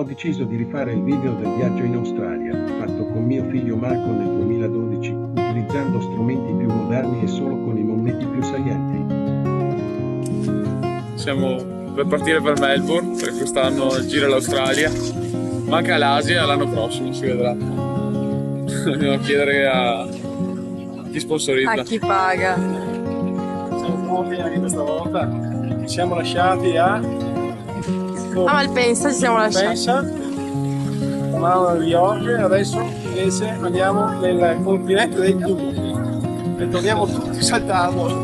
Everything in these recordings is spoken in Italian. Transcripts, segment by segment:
deciso di rifare il video del viaggio in Australia, fatto con mio figlio Marco nel 2012, utilizzando strumenti più moderni e solo con i momenti più salienti. Siamo per partire per Melbourne, per quest'anno il giro all'Australia. Manca l'Asia, l'anno prossimo si vedrà. Dobbiamo chiedere a chi sponsorizza. A chi paga. Siamo pronti anche questa volta. Ci siamo lasciati a Malpensa, ci siamo lasciati. Malpensa, tornavamo a New York, adesso invece andiamo nel continente dei Comuni e torniamo tutti saltando.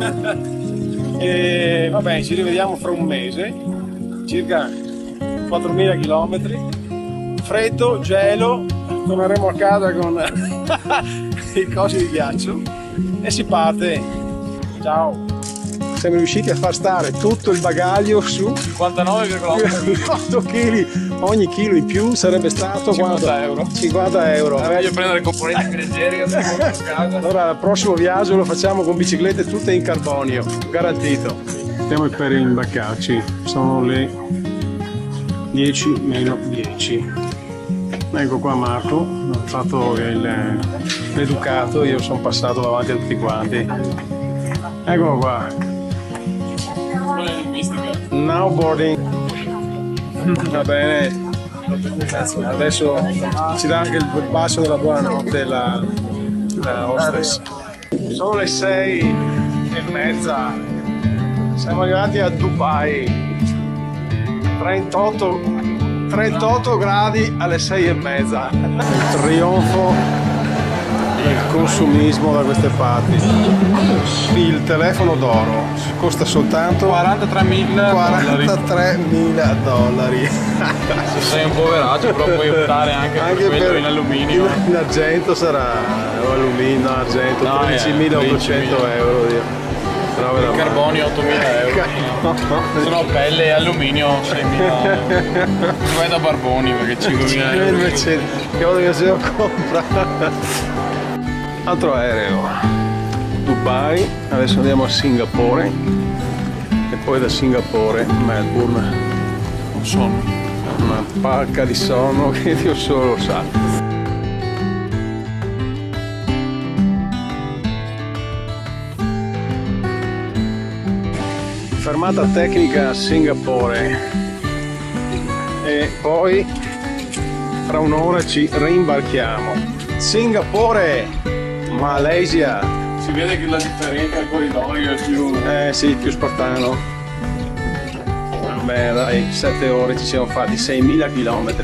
E vabbè, ci rivediamo fra un mese, circa 4.000 km, freddo, gelo, torneremo a casa con i cosi di ghiaccio e si parte. Ciao! Siamo riusciti a far stare tutto il bagaglio su 59,8 kg, ogni chilo in più sarebbe stato 50 euro. 50 euro. Voglio prendere componenti più leggeri che sono a casa. Allora il prossimo viaggio lo facciamo con biciclette tutte in carbonio, garantito. Stiamo per imbarcarci, sono le 10 meno 10. Ecco qua Marco, ha fatto l'educato, io sono passato davanti a tutti quanti. Eccolo qua. Now boarding. Va bene. Adesso ci dà anche il bacio della buonanotte la hostess. Sono le 6:30. Siamo arrivati a Dubai. 38 gradi alle 6:30. Il trionfo del consumismo da queste parti. Il telefono d'oro costa soltanto 43.000 dollari. Se sei un poveraggio però puoi optare anche per quello in alluminio. In argento sarà alluminio, argento, 13.800 euro. Il carbonio 8.000 euro. Se no pelle e alluminio 6.000 euro. Vai da Barboni perché 5.000 euro. Che volta che se lo compra. Altro aereo, Dubai, adesso andiamo a Singapore e poi da Singapore Melbourne. Sonno. Una pacca di sonno che Dio solo sa. Fermata tecnica a Singapore e poi fra un'ora ci reimbarchiamo. Singapore! Malaysia! Si vede che la differenza al corridoio è più... sì, più spartano. Beh dai, 7 ore ci siamo fatti, 6.000 km.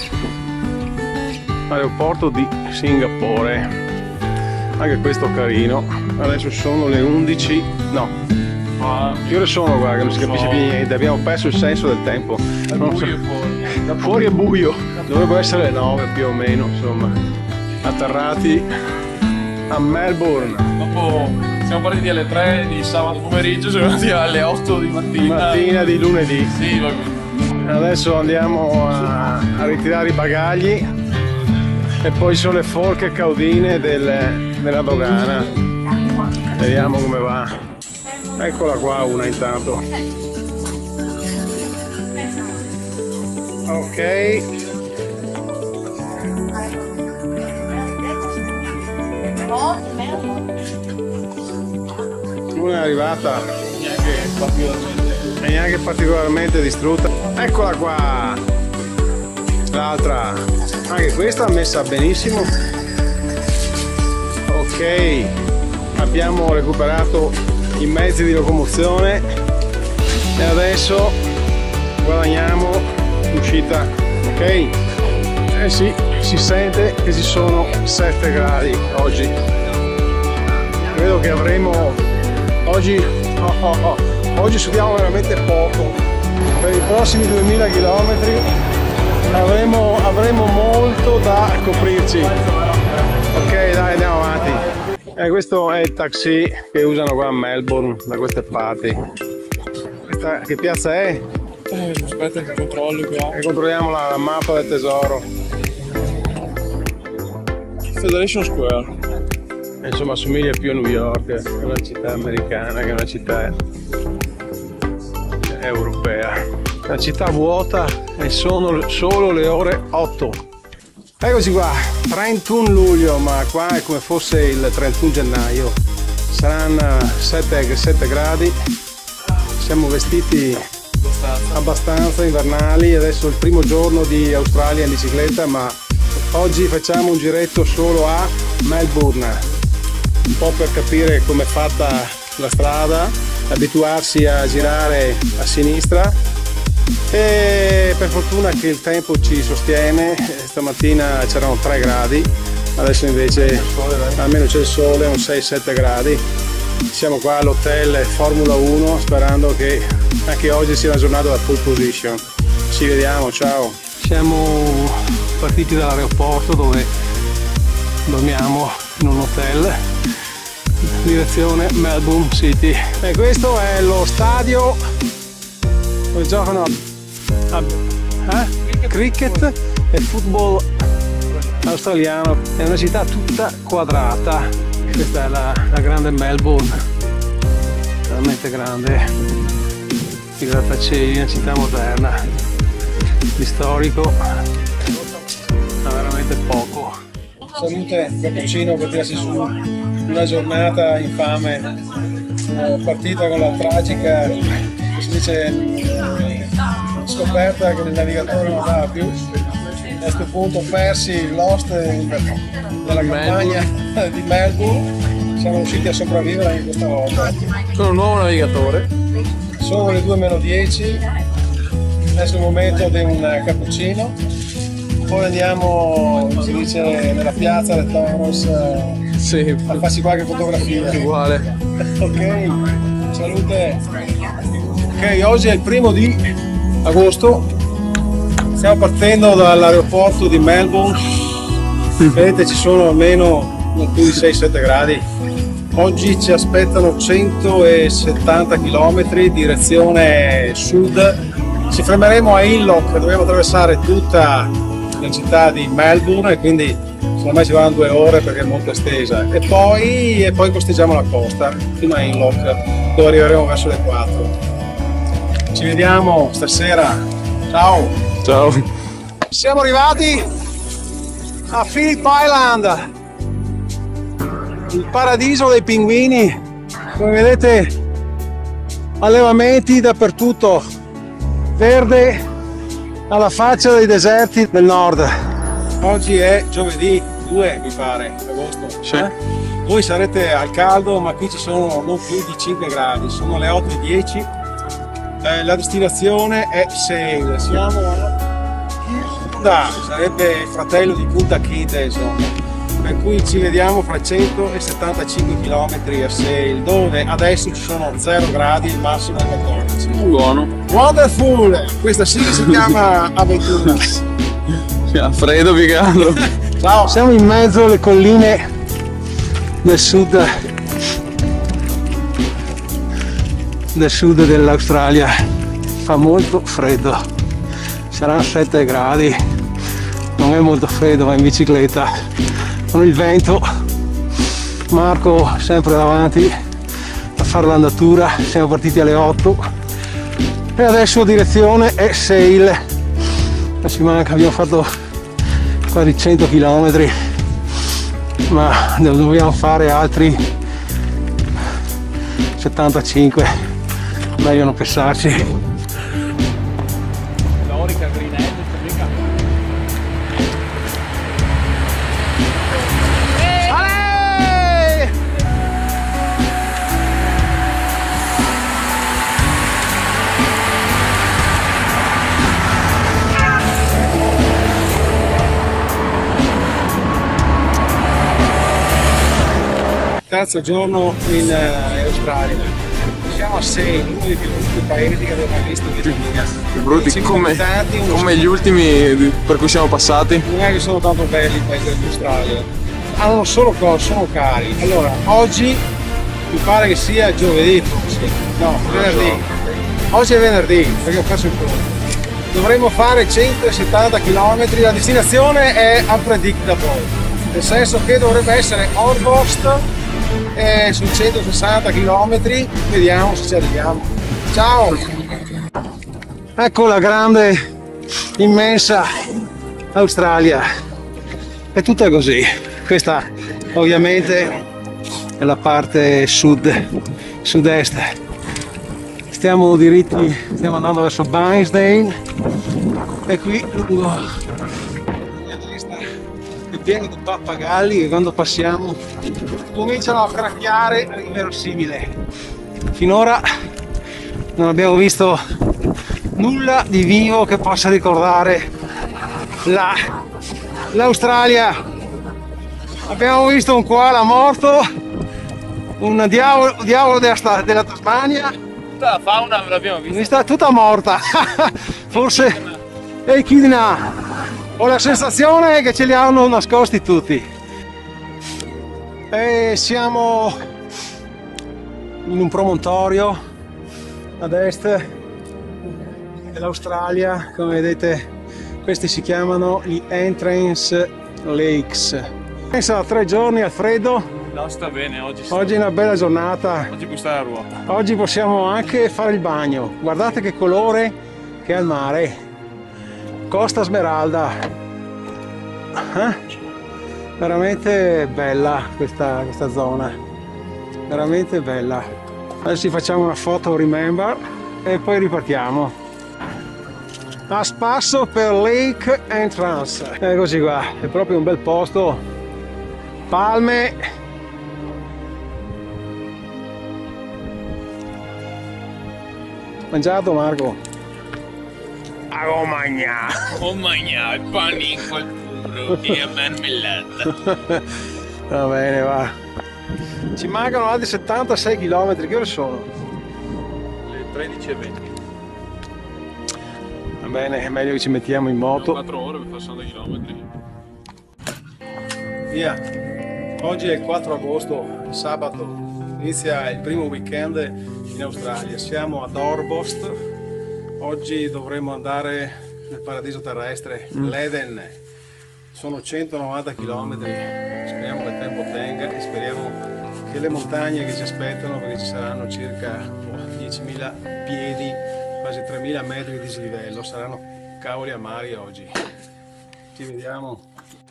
Aeroporto di Singapore. Anche questo carino. Adesso sono le 11. No. Che ore sono qua che non si capisce più niente, abbiamo perso il senso del tempo. È buio fuori. Fuori è buio. Dovrebbero essere le 9 più o meno, insomma. Atterrati a Melbourne. Dopo siamo partiti alle 3 di sabato pomeriggio, siamo arrivati alle 8 di mattina di lunedì. Sì, adesso andiamo a ritirare i bagagli e poi sono le forche caudine della dogana. Vediamo come va. Eccola qua una intanto. Ok. Una è arrivata e neanche particolarmente distrutta. Eccola qua l'altra, anche questa messa benissimo. Ok, abbiamo recuperato i mezzi di locomozione e adesso guadagniamo l'uscita. Ok, eh sì, si sente che ci sono 7 gradi oggi. Credo che avremo oggi studiamo veramente poco. Per i prossimi 2000 km avremo molto da coprirci. Ok, dai, andiamo avanti. Questo è il taxi che usano qua a Melbourne, da queste parti. Che piazza è? Aspetta che controllo qua. E controlliamo la mappa del tesoro. Federation Square. Insomma assomiglia più a New York, che è una città americana, che è una città europea. la città vuota e sono solo le ore 8. Eccoci qua, 31 luglio, ma qua è come fosse il 31 gennaio. Saranno 7 gradi, siamo vestiti abbastanza invernali. Adesso è il primo giorno di Australia in bicicletta, ma oggi facciamo un giretto solo a Melbourne, un po' per capire com'è fatta la strada, abituarsi a girare a sinistra, e per fortuna che il tempo ci sostiene. Stamattina c'erano 3 gradi, adesso invece almeno c'è il sole, un 6-7 gradi. Siamo qua all'hotel Formula 1 sperando che anche oggi sia una giornata da pole position. Ci vediamo, ciao! Siamo partiti dall'aeroporto dove dormiamo in un hotel, direzione Melbourne City. E questo è lo stadio dove giocano cricket e football australiano. È una città tutta quadrata. Questa è la grande Melbourne, veramente grande, i grattacieli, una città moderna, di storico ma veramente poco. Salute, cappuccino per tirarsi su una giornata infame, partita con la tragica, si dice, scoperta che il navigatore non andava più. A questo punto persi lost nella campagna di Melbourne, siamo riusciti a sopravvivere anche questa volta. Sono un nuovo navigatore. Sono le 2:10, adesso è il momento di un cappuccino, poi andiamo, si dice, nella piazza del Toros, Sì, a farsi qualche fotografia. uguale. Ok, salute. Ok, oggi è il 1° di agosto. Stiamo partendo dall'aeroporto di Melbourne. Vedete, ci sono almeno non più di 6-7 gradi. Oggi ci aspettano 170 km direzione sud. Ci fermeremo a Inlock, dobbiamo attraversare tutta la città di Melbourne e quindi secondo me ci vanno 2 ore perché è molto estesa. E poi costeggiamo la costa fino a Inlock, dove arriveremo verso le 4. Ci vediamo stasera. Ciao! Ciao. Siamo arrivati a Phillip Island, il paradiso dei pinguini. Come vedete, allevamenti dappertutto, verde alla faccia dei deserti del nord. Oggi è giovedì 2, mi pare, agosto. Sì. Voi sarete al caldo, ma qui ci sono non più di 5 gradi, sono le 8:10. La destinazione è Sale, siamo a sarebbe il fratello di Punta Kinte, insomma, per cui ci vediamo fra 175 km a Sale, dove adesso ci sono 0 gradi, il massimo è 14. Buono. Wonderful! Questa sì che si chiama avventura. Sì, freddo più che altro. Ciao! Siamo in mezzo alle colline del sud dell'Australia, fa molto freddo, saranno 7 gradi, non è molto freddo, ma in bicicletta con il vento. Marco sempre davanti a fare l'andatura. Siamo partiti alle 8 e adesso direzione è Sale. Ci manca, abbiamo fatto quasi 100 km, ma ne dobbiamo fare altri 75. Meglio non pensarci. Terzo giorno in Australia. Siamo a Sale, uno dei più brutti paesi che abbiamo mai visto in vita mia. Più brutti come gli ultimi per cui siamo passati. Non è che sono tanto belli i paesi dell'Australia. Hanno solo cose, sono cari. Allora, oggi mi pare che sia giovedì, no, venerdì. Oggi è venerdì, perché ho perso il conto. Dovremmo fare 170 km, la destinazione è unpredictable, nel senso che dovrebbe essere Orbost. Su 160 km, vediamo se ci arriviamo. Ciao! Ecco la grande, immensa Australia. È tutta così. Questa ovviamente è la parte sud-est. Stiamo diritti, stiamo andando verso Bairnsdale e qui lungo la mia destra è pieno di pappagalli che quando passiamo cominciano a cracchiare all'inverosimile. Finora non abbiamo visto nulla di vivo che possa ricordare l'Australia. Abbiamo visto un koala morto, un diavolo della Tasmania. Tutta la fauna l'abbiamo vista. Tutta morta. Forse echidna. Ho la sensazione che ce li hanno nascosti tutti. E siamo in un promontorio ad est dell'Australia. Come vedete, questi si chiamano gli Entrance Lakes. Pensa a 3 giorni al freddo. No, sta bene, oggi è una bella giornata. Oggi puoi stare a ruota. Oggi possiamo anche fare il bagno. Guardate che colore che ha il mare. Costa Smeralda. Veramente bella questa zona. Veramente bella. Adesso ci facciamo una foto remember e poi ripartiamo. A spasso per Lake Entrance. Eccoci qua, è proprio un bel posto. Palme. Mangiato, Marco? Oh magna, il pane col burro e la marmellata. Va bene, va. Ci mancano altri 76 km, che ore sono? Le 13:20. Va bene, è meglio che ci mettiamo in moto. 4 ore per fare 60 km. Via. Oggi è il 4 agosto, sabato. Inizia il primo weekend in Australia. Siamo ad Orbost. Oggi dovremo andare nel paradiso terrestre, l'Eden. Sono 190 km. Speriamo che il tempo tenga e speriamo che le montagne che ci aspettano, perché ci saranno circa 10.000 piedi, quasi 3.000 metri di dislivello, saranno cavoli amari oggi. Ci vediamo.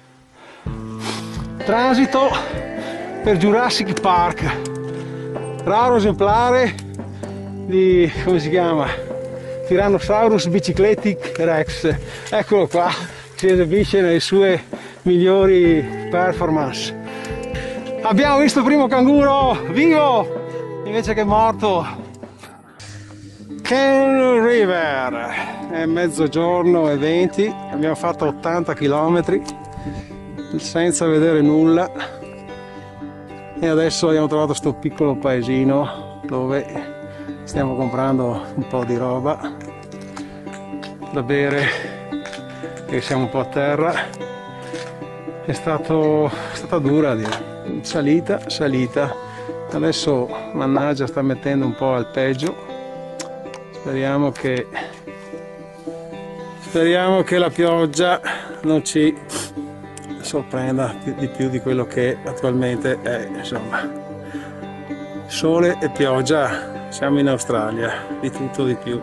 Transito per Jurassic Park, raro esemplare di, come si chiama, Tyrannosaurus bicicletic rex. Eccolo qua, si esibisce nelle sue migliori performance. Abbiamo visto il primo canguro vivo invece che morto. Kangaroo River, è mezzogiorno e 20, abbiamo fatto 80 km senza vedere nulla e adesso abbiamo trovato questo piccolo paesino dove stiamo comprando un po' di roba da bere, che siamo un po' a terra. È stata dura, direi. Salita, adesso mannaggia sta mettendo un po' al peggio. Speriamo che la pioggia non ci sorprenda di più di quello che attualmente è, insomma. Sole e pioggia, siamo in Australia, di tutto di più.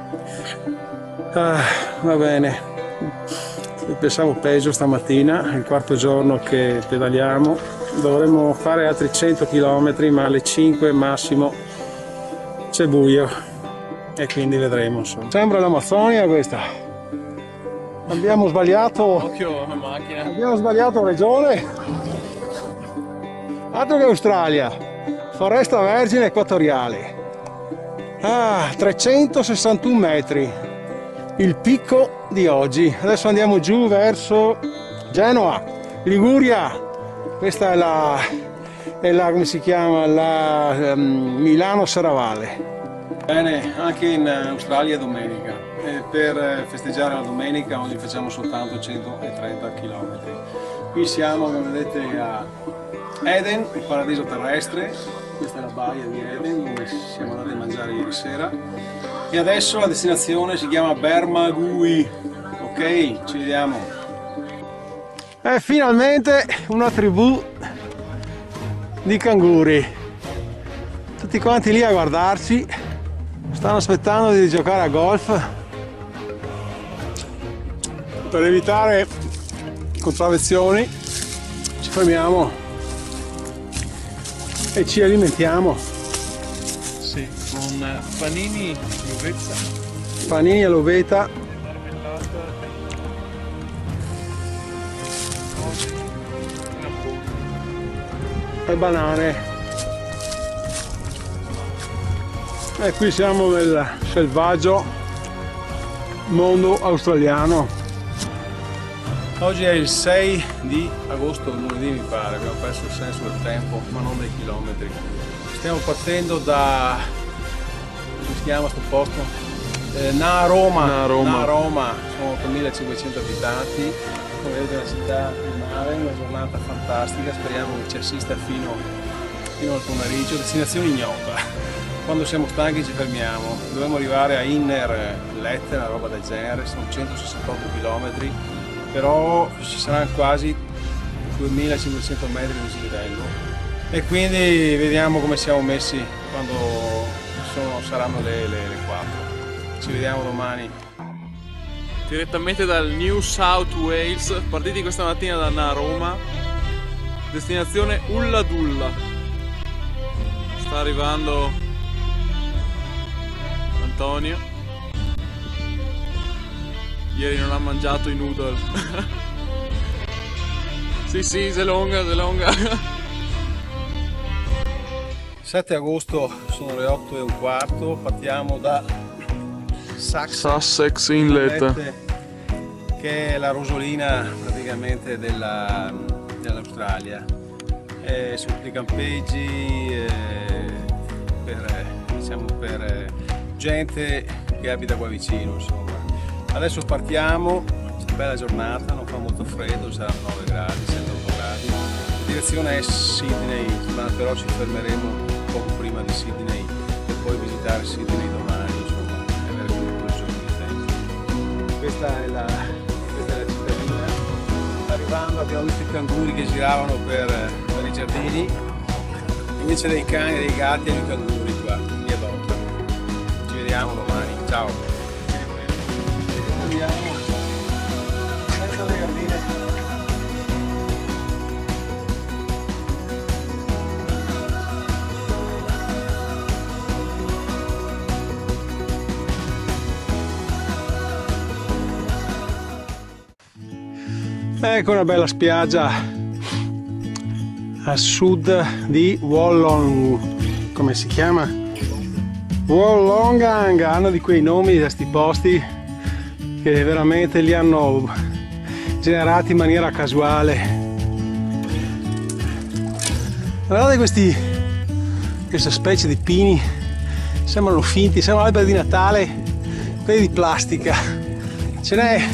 Va bene, pensavo peggio stamattina, è il 4º giorno che pedaliamo, dovremmo fare altri 100 km, ma alle 5 massimo c'è buio e quindi vedremo, insomma. Sembra l'Amazzonia questa. Abbiamo sbagliato. Occhio la macchina. Abbiamo sbagliato regione. Altro che Australia. Foresta vergine equatoriale. 361 metri. Il picco di oggi. Adesso andiamo giù verso Genoa, Liguria. Questa è la come si chiama? La Milano Serravalle. Bene, anche in Australia è domenica. Per festeggiare la domenica oggi facciamo soltanto 130 km. Qui siamo, come vedete, a Eden, il paradiso terrestre. Questa è la baia di Eden dove siamo andati a mangiare ieri sera. E adesso la destinazione si chiama Bermagui. Ok, ci vediamo. E finalmente una tribù di canguri. Tutti quanti lì a guardarci. Stanno aspettando di giocare a golf. Per evitare contravvenzioni ci fermiamo e ci alimentiamo. Sì, con panini all'uvetta. Panini all'uvetta. E banane. E qui siamo nel selvaggio mondo australiano. Oggi è il 6 di agosto, lunedì mi pare, abbiamo perso il senso del tempo, ma non dei chilometri. Stiamo partendo da, come si chiama sto posto? Naroma, sono 3500 abitanti, come vedete la città di mare, una giornata fantastica, speriamo che ci assista fino al pomeriggio, destinazione ignota. Quando siamo stanchi ci fermiamo, dovremmo arrivare a Inner Lette, una roba del genere, sono 168 km, però ci saranno quasi 2500 metri di dislivello e quindi vediamo come siamo messi quando saranno le 4. Ci vediamo domani. Direttamente dal New South Wales, partiti questa mattina da Naroma, destinazione Ulladulla. Sta arrivando Antonio. Ieri non ha mangiato i noodle. Sì, se longa. 7 agosto, sono le 8:15, partiamo da Sussex Inlet, che è la rosolina praticamente dell'Australia. Su tutti i campeggi per gente che abita qua vicino, insomma. Adesso partiamo, bella giornata, non fa molto freddo, saranno 9 gradi, 7-8 gradi. La direzione è Sydney, ma però ci fermeremo poco prima di Sydney per poi visitare Sydney domani, insomma, e avere quel giorno di tempo. Questa è la cittadina. Arrivando abbiamo visto i canguri che giravano per i giardini, invece dei cani e dei gatti e i canguri qua, via d'occhio. Ci vediamo domani, ciao! Senza le gardine. Ecco una bella spiaggia a sud di come si chiama? Wollongong, hanno di quei nomi da sti posti che veramente li hanno generati in maniera casuale. Guardate queste specie di pini, sembrano finti, sembrano alberi di Natale, quelli di plastica. Ce n'è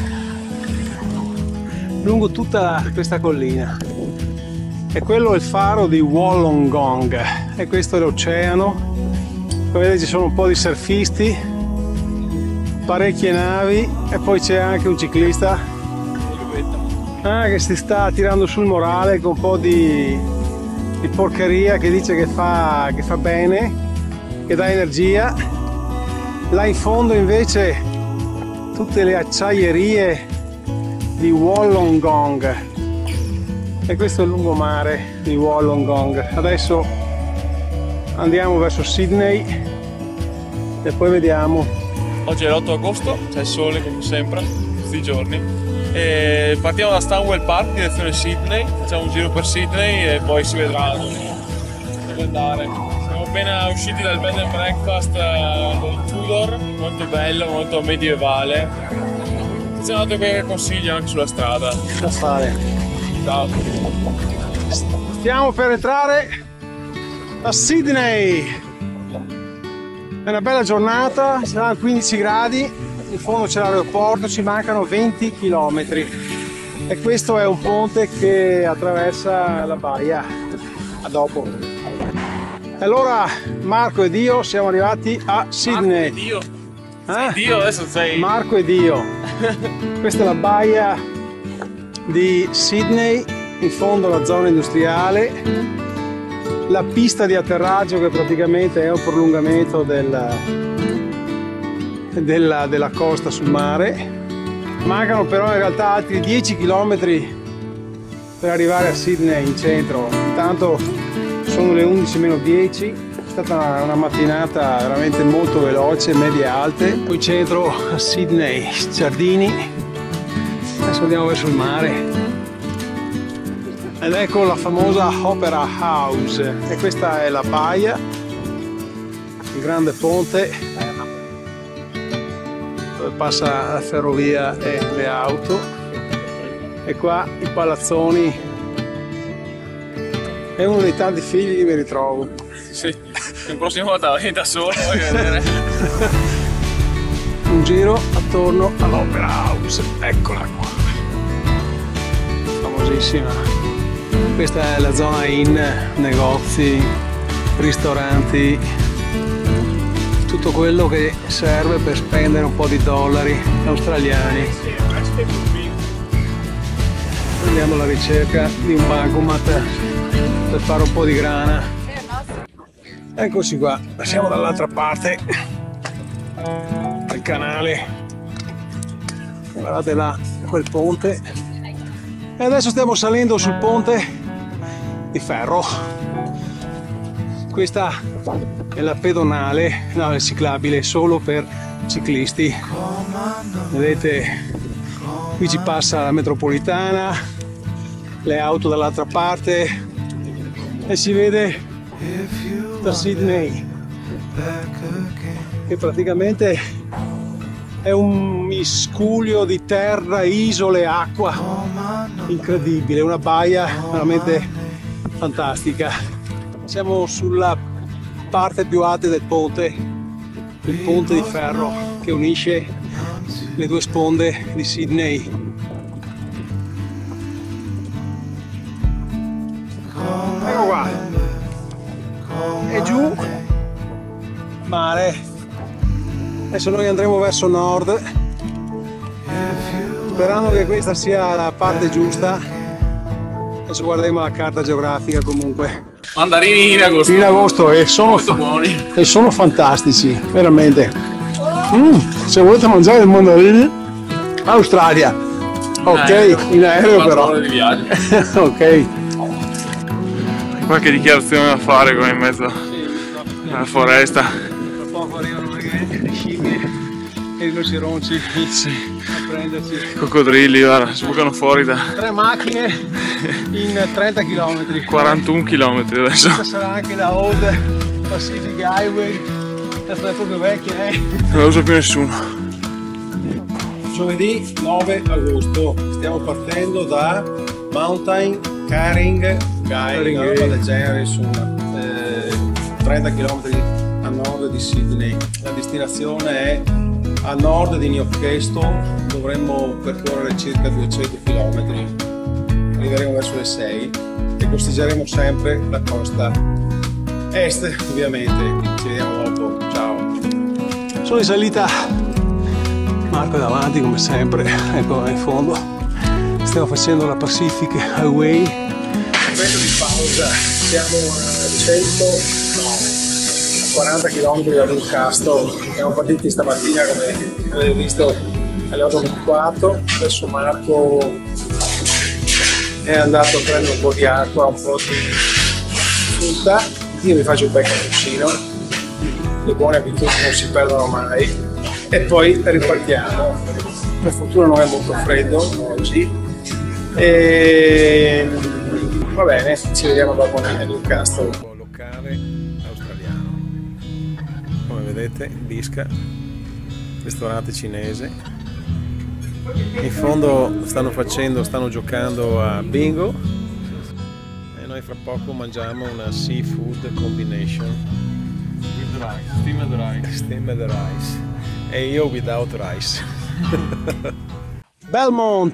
lungo tutta questa collina. E quello è il faro di Wollongong e questo è l'oceano. Come vedete ci sono un po' di surfisti, parecchie navi e poi c'è anche un ciclista che si sta tirando sul morale con un po' di porcheria, che dice che fa bene, che dà energia. Là in fondo invece tutte le acciaierie di Wollongong e questo è il lungomare di Wollongong. Adesso andiamo verso Sydney e poi vediamo. Oggi è l'8 agosto, c'è il sole come sempre, questi giorni. E partiamo da Stanwell Park, direzione Sydney, facciamo un giro per Sydney e poi si vedrà dove andare. Siamo appena usciti dal bed and breakfast del Tudor, molto bello, molto medievale. Ci hanno dato qualche consiglio anche sulla strada. Da fare. Ciao. Stiamo per entrare a Sydney. È una bella giornata, ci saranno 15 gradi, in fondo c'è l'aeroporto, ci mancano 20 km e questo è un ponte che attraversa la baia. A dopo. E allora Marco ed io siamo arrivati a Sydney. Marco ed io? Sei Dio, adesso sei... Marco ed io. Questa è la baia di Sydney, in fondo alla zona industriale, la pista di atterraggio che praticamente è un prolungamento della costa sul mare Mancano però in realtà altri 10 km per arrivare a Sydney in centro. Intanto sono le 11:10, è stata una mattinata veramente molto veloce, medie alte. Poi in centro a Sydney, giardini, adesso andiamo verso il mare. Ed ecco la famosa Opera House, e questa è la baia, il grande ponte dove passa la ferrovia e le auto, e qua i palazzoni. È uno dei tanti figli che mi ritrovo. Sì, il prossimo volta vieni da solo, vai a vedere. Un giro attorno all'Opera House, eccola qua, famosissima. Questa è la zona in, negozi, ristoranti, tutto quello che serve per spendere un po' di dollari australiani. Andiamo alla ricerca di un bancomat per fare un po' di grana. Eccoci qua, siamo dall'altra parte del canale. Guardate là quel ponte. E adesso stiamo salendo sul ponte di ferro. Questa è la pedonale, no, è ciclabile solo per ciclisti. Vedete, qui ci passa la metropolitana, le auto dall'altra parte, e si vede da Sydney, che praticamente è un miscuglio di terra, isole, acqua, incredibile, una baia veramente fantastica. Siamo sulla parte più alta del ponte, il ponte di ferro che unisce le due sponde di Sydney. Ecco qua, e giù mare. Adesso noi andremo verso nord, sperando che questa sia la parte giusta. Adesso guarderemo la carta geografica. Comunque Mandarini in agosto. in agosto, e sono fantastici, veramente. Se volete mangiare il mandarino, Australia, ok, in aereo però. Ore di viaggio. Ok. Qualche dichiarazione da fare qua in mezzo alla foresta. Tra poco arrivano le scimmie e i rinoceronci a prenderci. Coccodrilli, guarda, si bucano fuori da 3 macchine in 30 km. 41 km adesso. Questa sarà anche la Old Pacific Highway, la strada proprio vecchia, Non la usa più nessuno. Giovedì 9 agosto stiamo partendo da Mountain Caring Guy, una roba del genere, insomma, 30 km a nord di Sydney. La destinazione è a nord di Newcastle, dovremmo percorrere circa 200 km, arriveremo verso le 6 e costeggeremo sempre la costa est, ovviamente. Ci vediamo dopo, ciao. Sono in salita, Marco è davanti come sempre, ecco in fondo. Stiamo facendo la Pacific Highway. Momento di pausa, siamo a 40 km da Newcastle. Siamo partiti stamattina, come avete visto, alle 8:24. Adesso Marco è andato a prendere un po' di acqua, un po' di frutta. Io mi faccio un bel cappuccino, le buone abitudini non si perdono mai, e poi ripartiamo. Per fortuna non è molto freddo oggi e va bene, ci vediamo dopo nel Newcastle. Locale australiano, come vedete, Bisca, ristorante cinese. In fondo stanno giocando a bingo e noi fra poco mangiamo una seafood combination With rice, steamed rice, e io without rice. Belmont,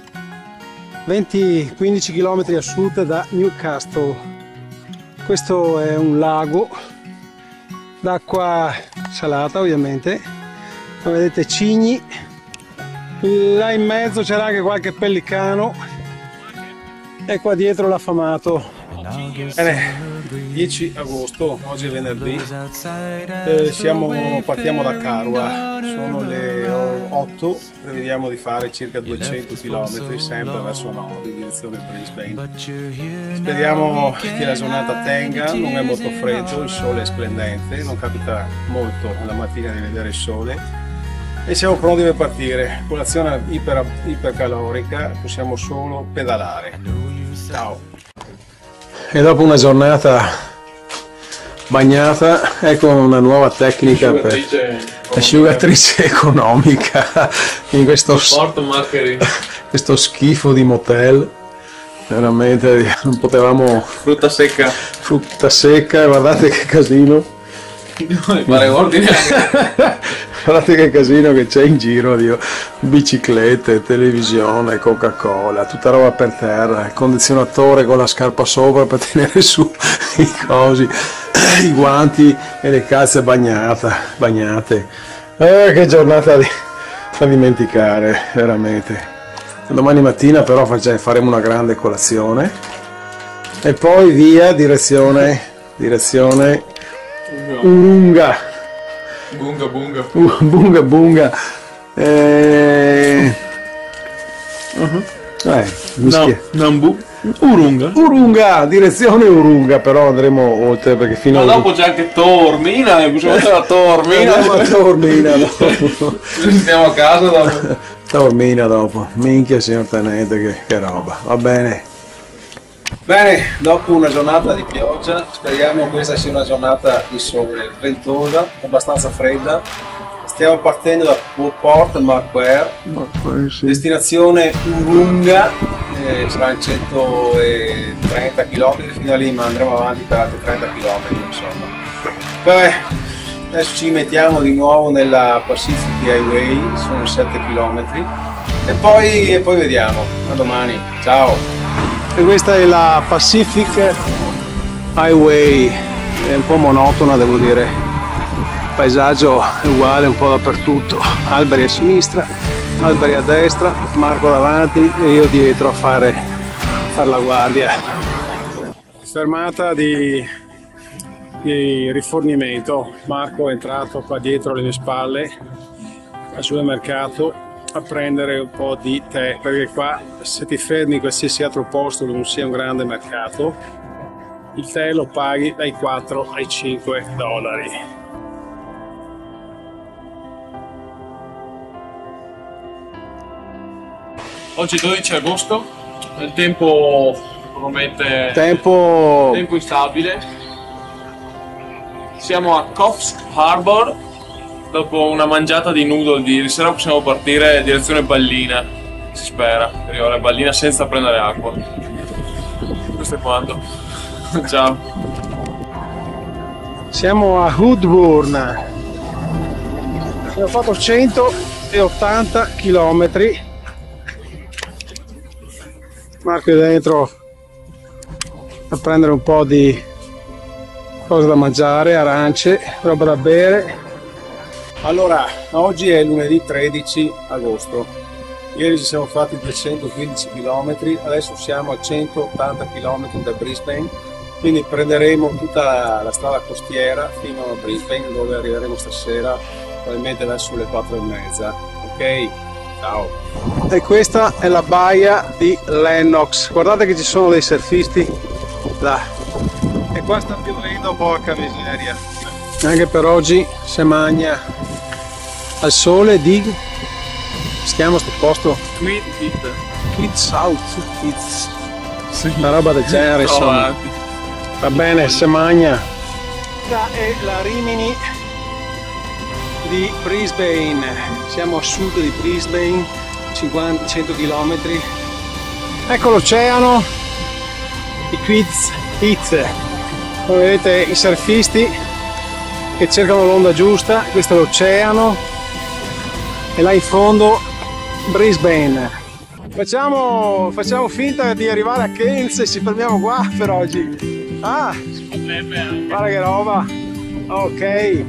15 km a sud da Newcastle. Questo è un lago d'acqua salata, ovviamente. Come vedete, cigni. Là in mezzo c'era anche qualche pellicano, e qua dietro l'affamato Bene, 10 agosto, oggi è venerdì, partiamo da Carua, sono le 8, prevediamo di fare circa 200 km sempre verso nord in direzione Brisbane. Speriamo che la giornata tenga, non è molto freddo, il sole è splendente, non capita molto la mattina di vedere il sole e siamo pronti per partire. Colazione ipercalorica, possiamo solo pedalare. Ciao! E dopo una giornata bagnata, ecco una nuova tecnica per asciugatrice economica in questo schifo di motel. Veramente non potevamo. Frutta secca, guardate che casino. Fare ordine. Guardate che casino che c'è in giro, Dio. Biciclette, televisione, Coca-Cola, tutta roba per terra, il condizionatore con la scarpa sopra per tenere su i cosi, i guanti e le calze bagnate. Che giornata da dimenticare, veramente. Domani mattina però faremo una grande colazione e poi via direzione Urunga. Bunga. Urunga, direzione Urunga, però andremo oltre perché fino a dopo c'è anche Taormina, possiamo andare a Taormina. Dopo. Andiamo a casa dopo. Taormina dopo. Minchia signor tenente, che roba. Va bene. Bene, dopo una giornata di pioggia, speriamo questa sia una giornata di sole, ventosa, abbastanza fredda. Stiamo partendo da Port Macquarie, destinazione Urunga, saranno 130 km fino a lì, ma andremo avanti per altri 30 km insomma. Vabbè, adesso ci mettiamo di nuovo nella Pacific Highway, sono 7 km e poi vediamo. A domani, ciao! E questa è la Pacific Highway, è un po' monotona devo dire, il paesaggio è uguale un po' dappertutto, alberi a sinistra, alberi a destra, Marco davanti e io dietro a fare la guardia. Fermata di rifornimento, Marco è entrato qua dietro alle mie spalle al supermercato a prendere un po' di tè, perché qua se ti fermi in qualsiasi altro posto dove non sia un grande mercato, il tè lo paghi dai 4 ai 5 dollari. Oggi 12 agosto, il tempo promette tempo instabile. Siamo a Coffs Harbour. Dopo una mangiata di noodle di ieri sera possiamo partire in direzione Ballina, si spera, arrivare a Ballina senza prendere acqua. Questo è quanto. Ciao. Siamo a Woodburn, abbiamo fatto 180 km. Marco è dentro a prendere un po' di cose da mangiare, arance, roba da bere. Allora, oggi è lunedì 13 agosto, ieri ci siamo fatti 215 km, adesso siamo a 180 km da Brisbane, quindi prenderemo tutta la strada costiera fino a Brisbane dove arriveremo stasera, probabilmente verso le 4:30. Ok? Ciao! E questa è la baia di Lennox, guardate che ci sono dei surfisti là, e qua sta piovendo, porca miseria, anche per oggi si magna al sole di, si chiama sto posto? Kids Out, una roba del genere insomma. Va bene, se magna. Questa è la Rimini di Brisbane, siamo a sud di Brisbane, 100 km. Ecco l'oceano, i Kids Hits, come vedete i surfisti che cercano l'onda giusta, questo è l'oceano. E là in fondo Brisbane. Facciamo finta di arrivare a Keynes e ci fermiamo qua per oggi. Ah, guarda che roba. Ok.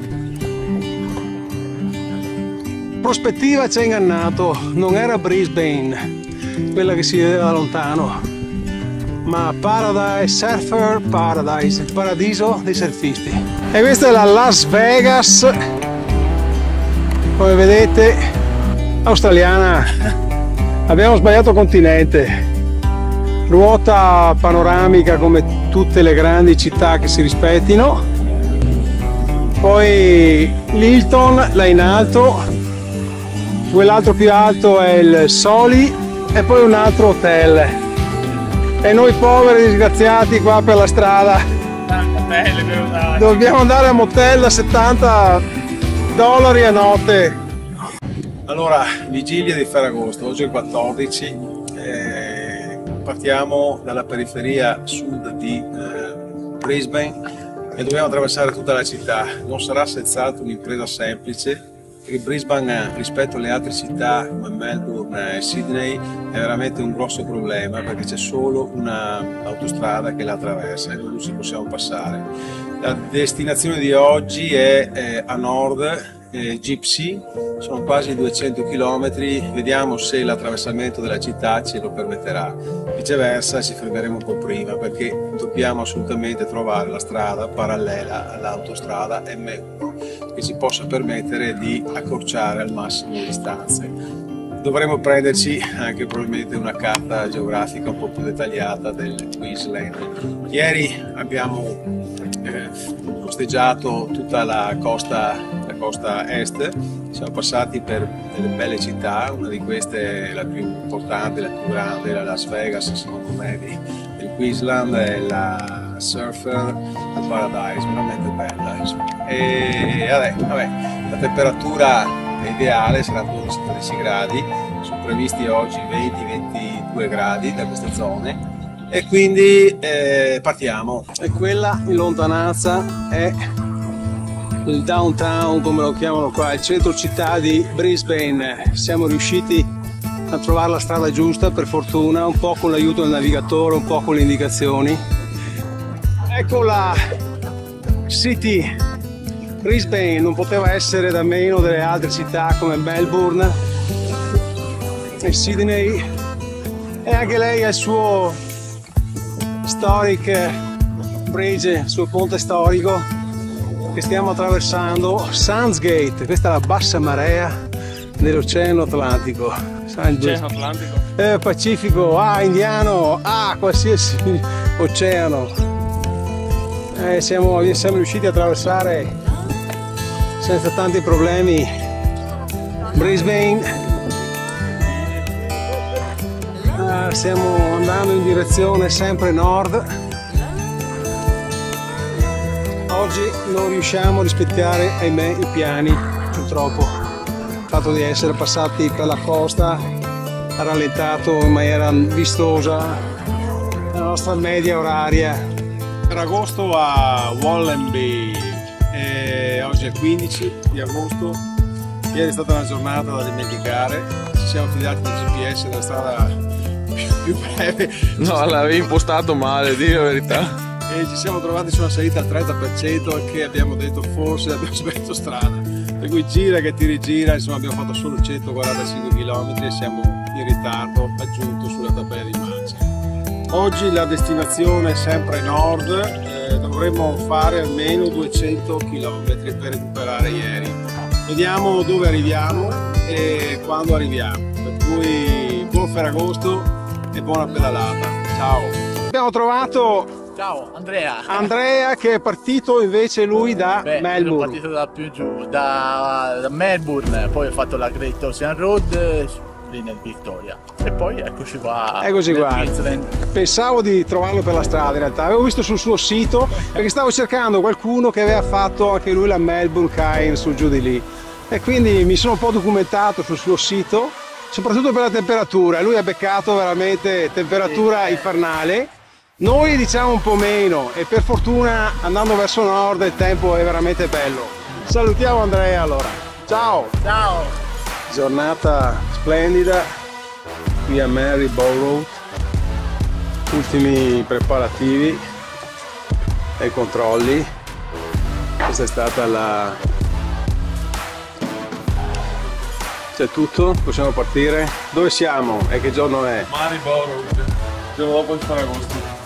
Prospettiva ci ha ingannato, non era Brisbane quella che si vedeva da lontano. ma Paradise, Surfer Paradise, il paradiso dei surfisti. E questa è la Las Vegas, come vedete, australiana. Abbiamo sbagliato continente. Ruota panoramica come tutte le grandi città che si rispettino. Poi l'Hilton là in alto, quell'altro più alto è il Soli e poi un altro hotel. E noi poveri disgraziati qua per la strada dobbiamo andare a motel a $70 a notte. Allora, vigilia di Ferragosto, oggi è il 14. Partiamo dalla periferia sud di Brisbane e dobbiamo attraversare tutta la città. Non sarà senz'altro un'impresa semplice, perché Brisbane rispetto alle altre città come Melbourne e Sydney è veramente un grosso problema, perché c'è solo un'autostrada che la attraversa e noi ci possiamo passare. La destinazione di oggi è a nord, Gypsy, sono quasi 200 km, vediamo se l'attraversamento della città ce lo permetterà. Viceversa ci fermeremo un po' prima, perché dobbiamo assolutamente trovare la strada parallela all'autostrada M1 che ci possa permettere di accorciare al massimo le distanze. Dovremo prenderci anche probabilmente una carta geografica un po' più dettagliata del Queensland. Ieri abbiamo costeggiato tutta la costa est, siamo passati per delle belle città, una di queste è la più importante, la più grande, la Las Vegas secondo me del Queensland, è la Surfer Paradise, veramente bella. E vabbè, la temperatura è ideale, saranno 12-13 gradi, sono previsti oggi 20-22 gradi da queste zone. E quindi partiamo. E quella in lontananza è il downtown, come lo chiamano qua, il centro città di Brisbane. Siamo riusciti a trovare la strada giusta, per fortuna, un po' con l'aiuto del navigatore, un po' con le indicazioni. Ecco la City. Brisbane non poteva essere da meno delle altre città come Melbourne e Sydney, e anche lei ha il suo Historic Bridge, il suo ponte storico che stiamo attraversando, Sandsgate. Questa è la bassa marea dell'Oceano Atlantico. Oceano Atlantico? Pacifico, Indiano, qualsiasi oceano. Siamo riusciti a attraversare senza tanti problemi Brisbane. Stiamo andando in direzione sempre nord. Oggi non riusciamo a rispettare, ahimè, i piani, purtroppo. Il fatto di essere passati per la costa ha rallentato in maniera vistosa la nostra media oraria. Ferragosto a Wallenby, oggi è il 15 di agosto. Ieri è stata una giornata da dimenticare, ci siamo fidati del GPS della strada più breve. No, l'avevi impostato male, di la verità. E ci siamo trovati su una salita al 30%, che abbiamo detto forse abbiamo sbagliato strada, per cui gira che ti rigira. Insomma, abbiamo fatto solo 145 km e siamo in ritardo aggiunto sulla tabella di marcia. Oggi la destinazione è sempre nord, dovremmo fare almeno 200 km per recuperare ieri. Vediamo dove arriviamo e quando arriviamo, per cui buon Ferragosto e buona pedalata. Ciao! Abbiamo trovato Andrea che è partito invece lui da Melbourne. Sono partito da più giù, da Melbourne, poi ho fatto la Great Ocean Road lì nel Victoria e poi eccoci qua. Eccoci qua. Pensavo di trovarlo per la strada, in realtà avevo visto sul suo sito, perché stavo cercando qualcuno che aveva fatto anche lui la Melbourne Cairn su giù di lì, e quindi mi sono un po' documentato sul suo sito, soprattutto per la temperatura. Lui ha beccato veramente temperatura infernale. Noi diciamo un po' meno, e per fortuna andando verso nord il tempo è veramente bello. Salutiamo Andrea allora. Ciao! Ciao! Giornata splendida qui a Maryborough. Ultimi preparativi e controlli. Questa è stata la... C'è tutto? Possiamo partire? Dove siamo? E che giorno è? Maryborough, giorno dopo il Ferragosto.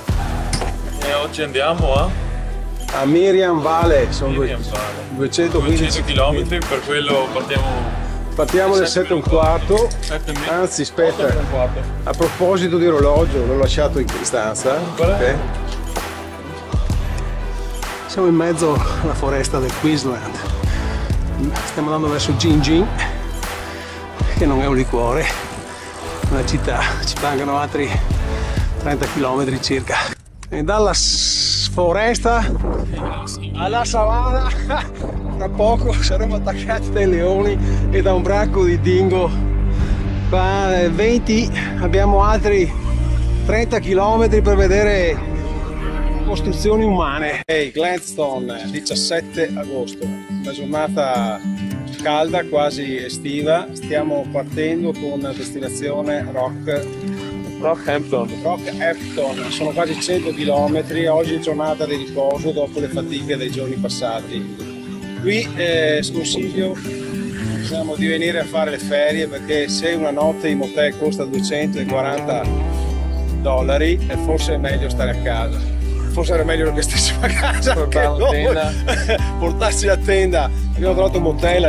E oggi andiamo a Miriam Vale, sono Miriam Vale. 215 km, per quello partiamo alle 7:15. Anzi, aspetta, a proposito di orologio, l'ho lasciato in stanza. Okay. Siamo in mezzo alla foresta del Queensland. Stiamo andando verso Gingin, che non è un liquore, una città. Ci mancano altri 30 km circa. E dalla foresta alla savana, tra poco saremo attaccati dai leoni e da un branco di dingo. Qua 20, abbiamo altri 30 km per vedere costruzioni umane. Hey, Gladstone, 17 agosto, una giornata calda, quasi estiva. Stiamo partendo con destinazione Rockhampton, sono quasi 100 km, oggi è giornata di riposo dopo le fatiche dei giorni passati. Qui sconsiglio di venire a fare le ferie, perché se una notte in motel costa $240 forse è meglio stare a casa. Forse era meglio che stessimo a casa, portarsi la tenda. Abbiamo trovato un motel a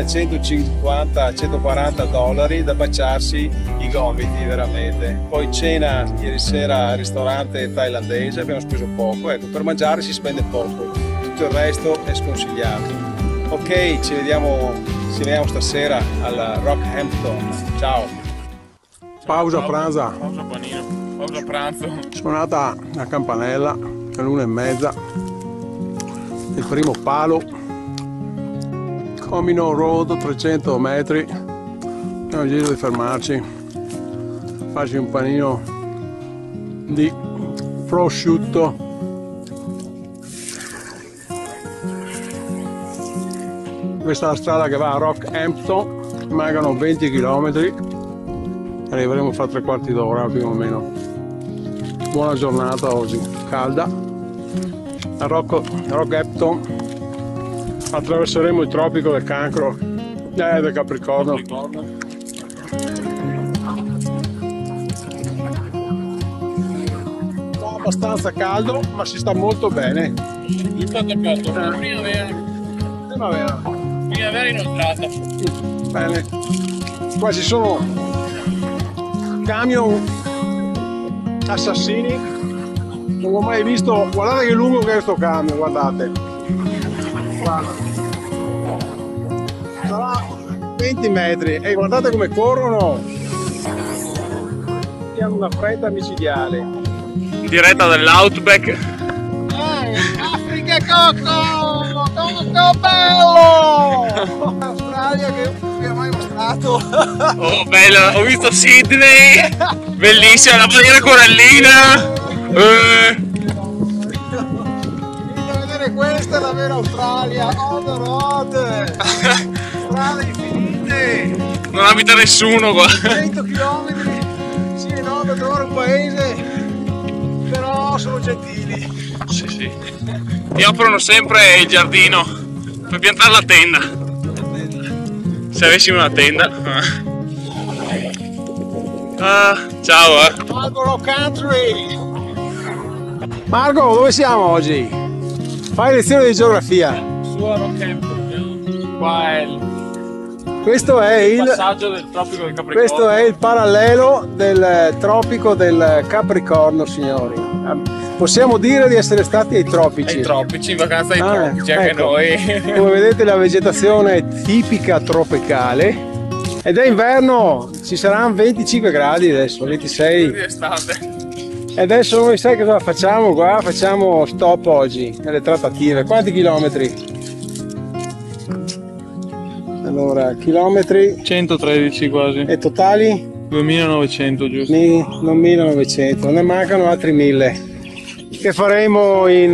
$150-140 da baciarsi i gomiti veramente. Poi cena ieri sera al ristorante thailandese, abbiamo speso poco, ecco, per mangiare si spende poco, tutto il resto è sconsigliato. Ok, ci vediamo stasera alla Rockhampton. Ciao. Pausa pranzo. Pausa panino. Pausa pranzo. Suonata la campanella all'1:30. Il primo palo. Comino Road, 300 metri. Abbiamo deciso di fermarci, farci un panino di prosciutto. Questa è la strada che va a Rockhampton, mancano 20 km, arriveremo fra 3/4 d'ora più o meno. Buona giornata oggi, calda. A Rockhampton attraverseremo il tropico del Cancro, del Capricorno. Abbastanza caldo, ma si sta molto bene. Primavera inoltrata. Bene. Qua ci sono camion assassini, non l'ho mai visto. Guardate che lungo che è questo camion, guardate. Guarda. Sarà 20 metri e guardate come corrono. Abbiamo una fretta micidiale. In diretta dall'Outback. Africa Coco! Coco bello! Australia che non mi ha mai mostrato. Oh bello, ho visto Sydney, bellissima la bandiera corallina. Questa è la vera Australia, on the road, strade infinite, Non abita nessuno qua. 100 km, sì no, per trovare un paese, però sono gentili. Sì, sì. Ti aprono sempre il giardino per piantare la tenda. Se avessimo una tenda. Ciao Marco Country. Marco, dove siamo oggi? Fai lezione di geografia. Su a Rockhampton. Qua è il Questo è il passaggio del tropico del Capricorno. Questo è il parallelo del tropico del Capricorno, signori. Possiamo dire di essere stati ai tropici. Ai tropici, in vacanza ai tropici, anche ecco. noi. Come vedete la vegetazione è tipica tropicale ed è inverno, ci saranno 25 gradi adesso, 26. Di estate. E adesso noi sai cosa facciamo qua? Facciamo stop oggi nelle trattative. Quanti chilometri? Allora, chilometri 113 quasi. e totali? 2900 giusto? Non 1900, ne mancano altri 1000 che faremo in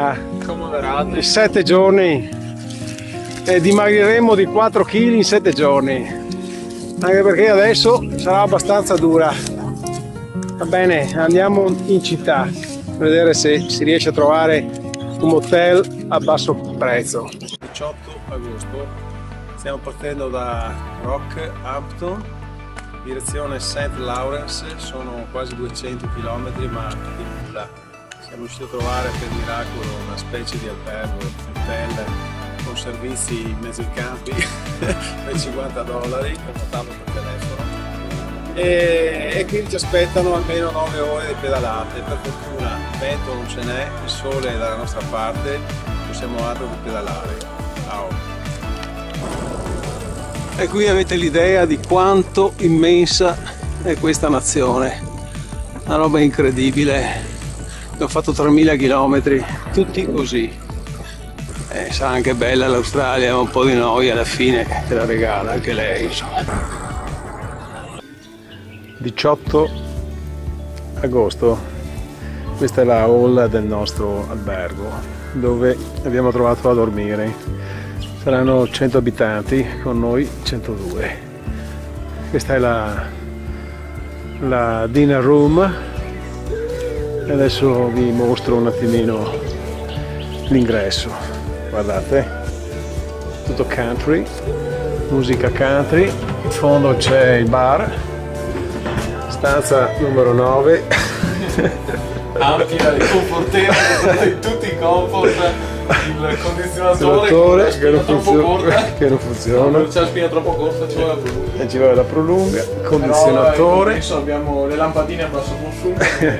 7 giorni e dimagriremo di 4 kg in 7 giorni, anche perché adesso sarà abbastanza dura. Va bene, andiamo in città a vedere se si riesce a trovare un motel a basso prezzo. 18 agosto, stiamo partendo da Rockhampton, direzione St. Lawrence, sono quasi 200 km ma di nulla. Siamo riusciti a trovare per miracolo una specie di albergo, hotel, con servizi in mezzo ai campi per $50 per notarlo per telefono. E quindi ci aspettano almeno 9 ore di pedalate. Per fortuna il vento non ce n'è, il sole è dalla nostra parte, possiamo altro che pedalare. Ciao! E qui avete l'idea di quanto immensa è questa nazione, una roba incredibile. Ho fatto 3000 km, tutti così. Sarà anche bella l'Australia, ma un po' di noia alla fine te la regala anche lei, insomma. 18 agosto, questa è la hall del nostro albergo dove abbiamo trovato a dormire. Saranno 100 abitanti, con noi 102. Questa è la dinner room e adesso vi mostro un attimino l'ingresso. Guardate, tutto country, musica country, in fondo c'è il bar, stanza numero 9, ampia e confortevole, tutti i comfort, il condizionatore che non funziona, non c'è la spina troppo corta, ci vuole la prolunga, ci vuole la prolunga, condizionatore. Adesso abbiamo le lampadine a basso consumo,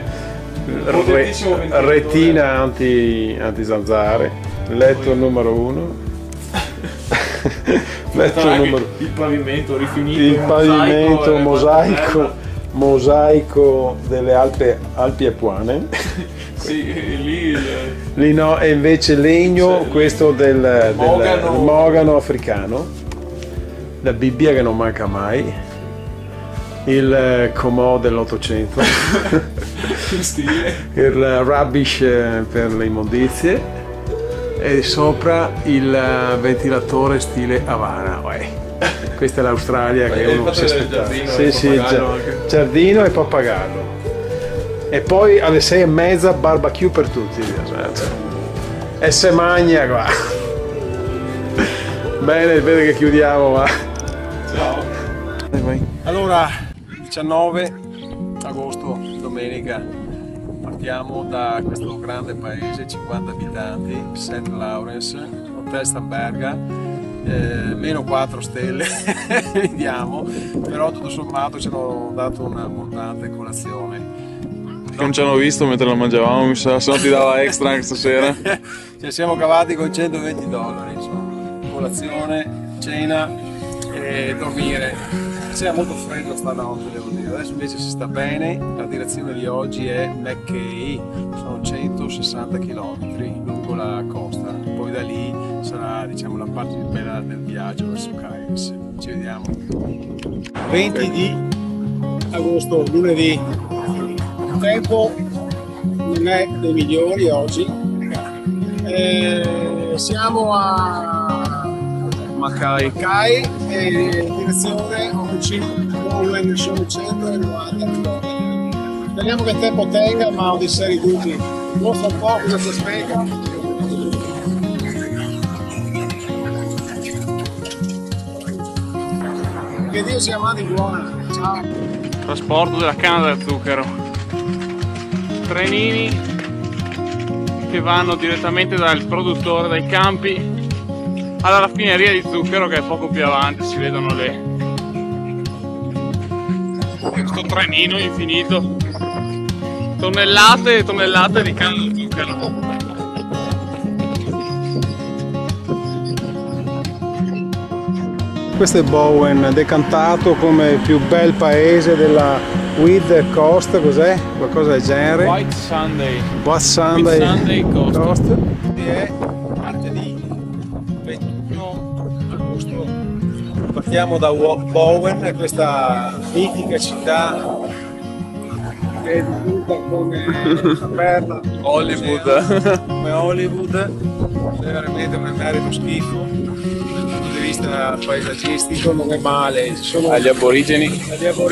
retina anti-zanzare, letto numero 1, letto numero, il pavimento rifinito, il pavimento mosaico delle Alpi Epuane. Sì, lì no, è invece legno, questo del mogano africano, la Bibbia che non manca mai, il comò dell'800, il rubbish per le immondizie e sopra il ventilatore stile Havana. Questa è l'Australia che uno si aspetta. Sì, giardino e pappagallo. E poi alle 6:30 barbecue per tutti. E se magna qua. Bene, vede che chiudiamo, va. Ciao. Allora, 19 agosto, domenica, partiamo da questo grande paese, 50 abitanti, St. Lawrence, Hotel Stamberga, meno 4 stelle, vediamo, però tutto sommato ci hanno dato una abbondante colazione. Non ci hanno visto mentre la mangiavamo, mi sa, se no ti dava extra anche stasera. Ci siamo cavati con $120, insomma, colazione, cena e dormire. C'era molto freddo stanotte, devo dire, adesso invece si sta bene. La direzione di oggi è Mackay, sono 160 km lungo la costa, poi da lì sarà, diciamo, la parte più bella del viaggio verso Cairns. Ci vediamo. 20 di agosto, lunedì. Il tempo non è dei migliori oggi. Siamo a Mackay, direzione Bowen, sono 190 km. Speriamo che il tempo tenga, ma ho dei seri dubbi. Mostra un po' cosa si aspetta. Che Dio sia mani buona. Ciao. Trasporto della canna da zucchero. Trenini che vanno direttamente dal produttore, dai campi, alla raffineria di zucchero che è poco più avanti, si vedono questo trenino infinito, tonnellate e tonnellate di canna da zucchero. Questo è Bowen, decantato come il più bel paese della Wheat Coast, cos'è? Qualcosa del genere? White Sunday Coast. È martedì 21 agosto. Partiamo da Bowen, questa mitica città che è dipinta come una perla Hollywood. come Hollywood, è veramente un merito schifo. Dal punto di vista paesaggistico non è male, sono Agli aborigeni.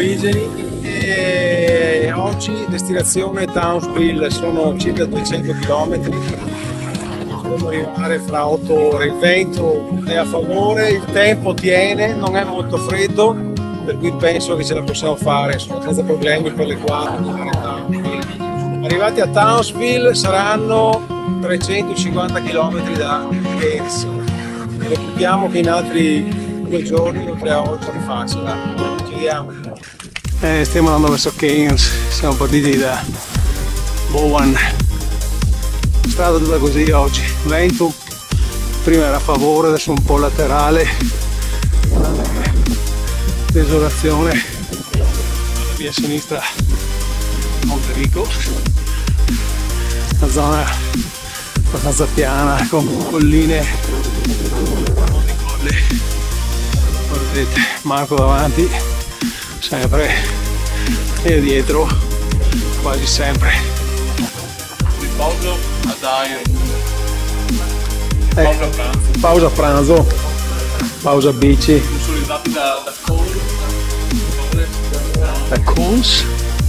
E oggi destinazione Townsville, sono circa 200 km, dobbiamo arrivare fra 8 ore, il vento è a favore, il tempo tiene, non è molto freddo, per cui penso che ce la possiamo fare, sono senza problemi per le 4 a Arrivati a Townsville saranno 350 km da Keynes. Reputiamo che in altri 2 giorni, oltre a oggi, è facile. Giriamo. Stiamo andando verso Keynes, siamo partiti da Bowen. Strada tutta così oggi, vento, prima era a favore, adesso un po' laterale, desolazione, via a sinistra Montevico, una zona abbastanza piana con colline, molti colli, vedete Marco davanti, sempre, e dietro quasi sempre. Pausa a Dyer. Pausa pranzo, pausa bici. Consolidati da Coles,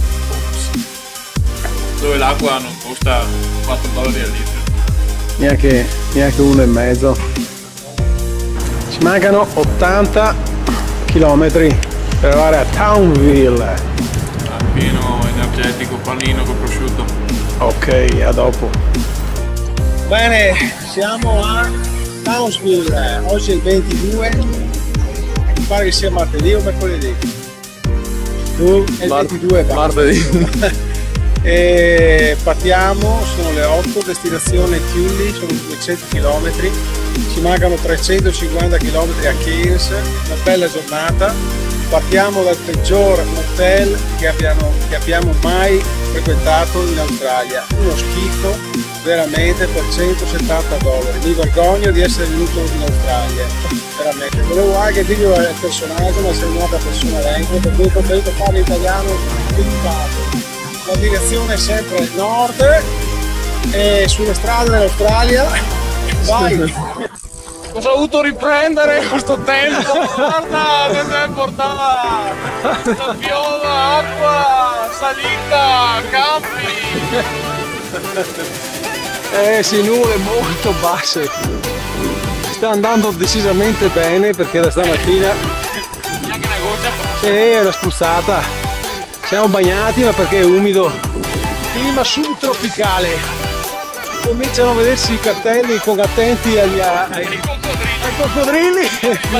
dove l'acqua non costa $4 al litro. neanche 1,5. Ci mancano 80 km per arrivare a Townsville. Pieno energetico, panino con prosciutto. Ok, a dopo. Bene, siamo a Townsville, oggi è il 22, mi pare che sia martedì o mercoledì. Tu? È il 22, martedì. E partiamo, sono le 8, destinazione Tully, sono 200 km, ci mancano 350 km a Keynes, una bella giornata. Partiamo dal peggior hotel che abbiamo mai frequentato in Australia, uno schifo veramente per $170. Mi vergogno di essere venuto in Australia, veramente. Volevo anche dirlo al personaggio, ma sei un'altra persona lento, per cui ho preferito fare l'italiano educato. La direzione è sempre nord e sulle strade dell'Australia. Vai! Cosa ho dovuto riprendere questo tempo? Guarda, che tempo portava! Piova, acqua, salita, campi! Sì, nuvole molto basse. Sta andando decisamente bene perché da stamattina Neanche una goccia. è una spruzzata. Siamo bagnati ma perché è umido. Clima subtropicale. Cominciano a vedersi i cartelli con attenti ai coccodrilli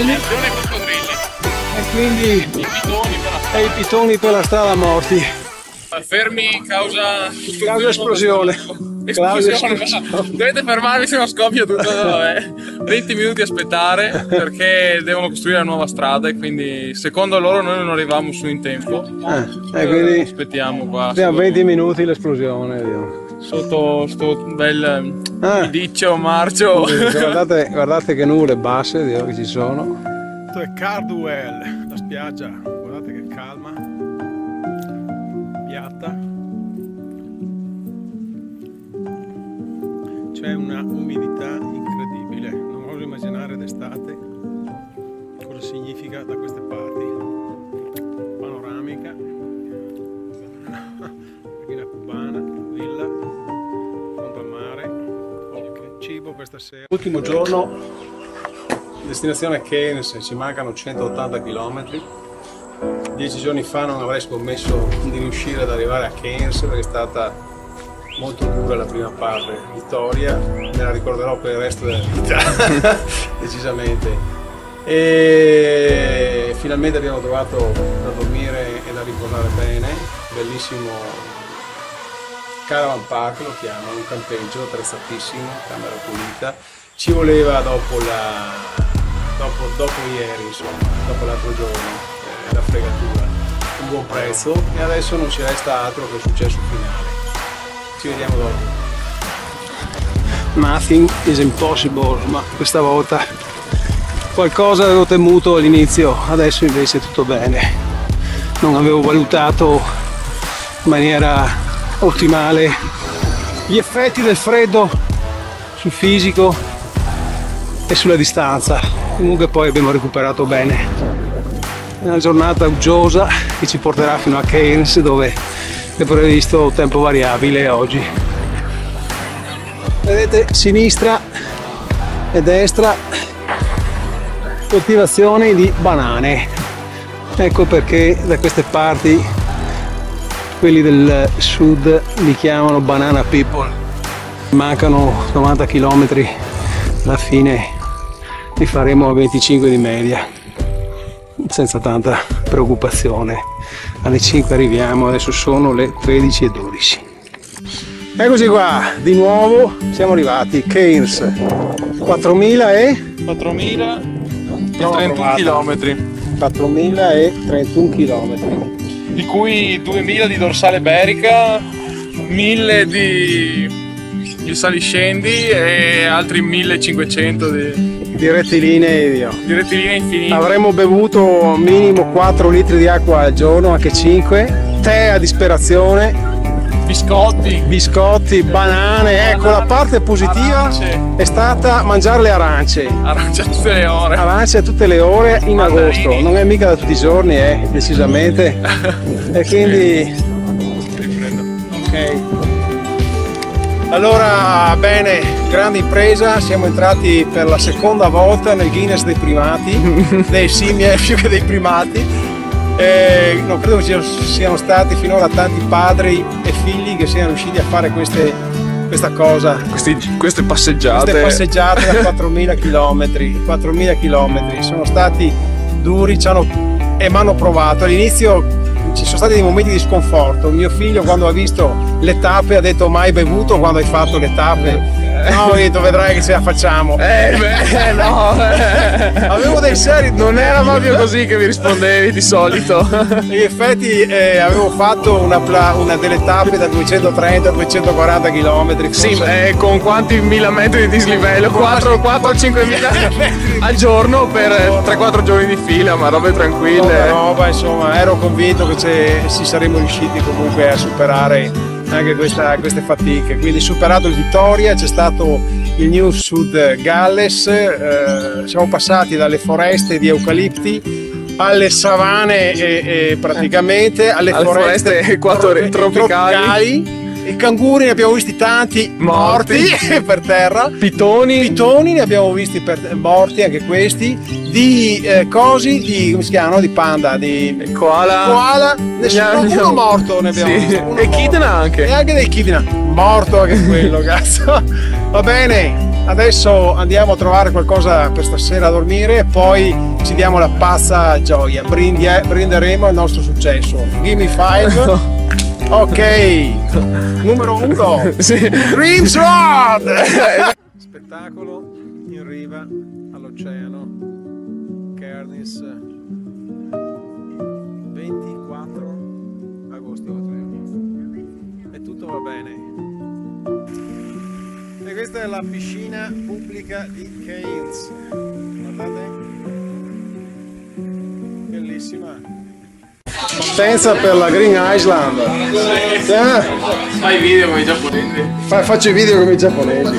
e quindi i pitoni per la strada morti. Fermi causa Esplosione. Dovete fermarvi se no scoppia tutto. Vabbè. 20 minuti aspettare perché devono costruire la nuova strada e quindi secondo loro noi non arriviamo su in tempo. Quindi aspettiamo qua. abbiamo 20 minuti l'esplosione. Sotto sto bel idiccio marcio. Guardate che nuvole basse che ci sono. Questo è Cardwell, la spiaggia, guardate che calma, piatta. C'è una umidità incredibile, non oso immaginare d'estate cosa significa da queste parti. Panoramica, macchina cubana, villa, fronte al mare, cibo questa sera. Ultimo giorno, destinazione Keynes, ci mancano 180 km. 10 giorni fa non avrei scommesso di riuscire ad arrivare a Keynes perché è stata molto dura la prima parte, vittoria, me la ricorderò per il resto della vita, decisamente. E finalmente abbiamo trovato da dormire e da riposare bene, bellissimo caravan park lo chiamano, un campeggio attrezzatissimo, camera pulita. Ci voleva dopo ieri, insomma, dopo l'altro giorno, la fregatura, un buon prezzo e adesso non ci resta altro che il successo finale. Ci vediamo dopo. Nothing is impossible, ma questa volta qualcosa avevo temuto all'inizio, adesso invece è tutto bene. Non avevo valutato in maniera ottimale gli effetti del freddo sul fisico e sulla distanza. Comunque poi abbiamo recuperato bene. È una giornata uggiosa che ci porterà fino a Keynes dove è previsto tempo variabile oggi. Vedete sinistra e destra coltivazioni di banane. Ecco perché da queste parti quelli del sud li chiamano banana people. Mancano 90 km, alla fine li faremo a 25 di media, senza tanta preoccupazione. Alle 5 arriviamo, adesso sono le 13:12. Eccoci qua, di nuovo siamo arrivati, Cairns, 4.031 km, 4.031 km, di cui 2.000 di dorsale berica, 1.000 di saliscendi e altri 1.500 di rettilinei. di rettilinei infiniti. Avremmo bevuto minimo 4 litri di acqua al giorno, anche 5, tè a disperazione, biscotti, banane. Ecco, la parte positiva è stata mangiare le arance. Arance tutte le ore. Arance tutte le ore in Mandarini. agosto, non è mica da tutti i giorni, decisamente. E quindi ok. Allora, bene, grande impresa, siamo entrati per la seconda volta nel Guinness dei primati, dei simioli più che dei primati. Non credo che ci siano stati finora tanti padri e figli che siano riusciti a fare questa cosa. Queste passeggiate. Queste passeggiate da 4.000 km. 4.000 km sono stati duri, e mi hanno provato. All'inizio ci sono stati dei momenti di sconforto. Mio figlio, quando ha visto le tappe, ha detto: mai bevuto quando hai fatto le tappe? No, ho detto: vedrai che ce la facciamo. No. Avevo dei seri. Non era proprio così che mi rispondevi di solito. In effetti avevo fatto una delle tappe da 230-240 km. Sì, con quanti 1.000 metri di dislivello? 4-5 mila al giorno per 3-4 giorni di fila, ma robe tranquille. Roba, insomma, ero convinto che ci saremmo riusciti comunque a superare anche queste fatiche. Quindi, superato il Vittoria, c'è stato il New Sud Galles, siamo passati dalle foreste di eucalipti alle savane e praticamente alle foreste tropicali. I canguri ne abbiamo visti tanti morti per terra. Pitoni ne abbiamo visti morti anche questi. Di come si chiamano? Di panda, di koala. Nessuno morto ne abbiamo visto. E Echidna anche. E anche dei Echidna. Morto anche quello, cazzo. Va bene, adesso andiamo a trovare qualcosa per stasera a dormire e poi ci diamo la pazza gioia. Brinderemo al nostro successo. Gimme 5. Ok, numero 1. Dreams Road. Spettacolo in riva all'oceano, Cairns, 24 agosto. E tutto va bene. E questa è la piscina pubblica di Cairns. Guardate, bellissima. Senza per la Green Island. Fai video come i giapponesi. Faccio i video come i giapponesi.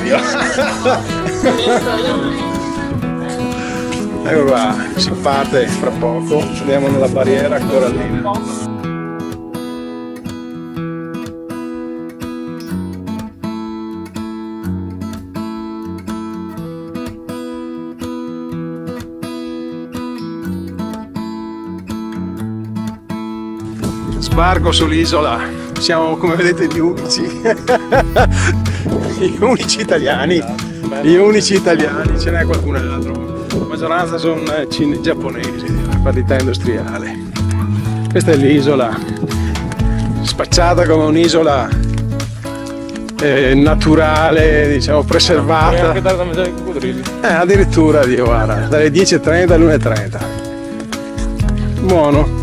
Ecco qua, si parte fra poco, andiamo nella barriera corallina. Sbarco sull'isola, siamo, come vedete, gli unici italiani, ce n'è qualcun altro, la maggioranza sono giapponesi, partita industriale. Questa è l'isola, spacciata come un'isola naturale, diciamo, preservata. Anche dare da mangiare i coccodrilli. Addirittura, Dio, guarda, dalle 10:30 alle 1:30. Buono.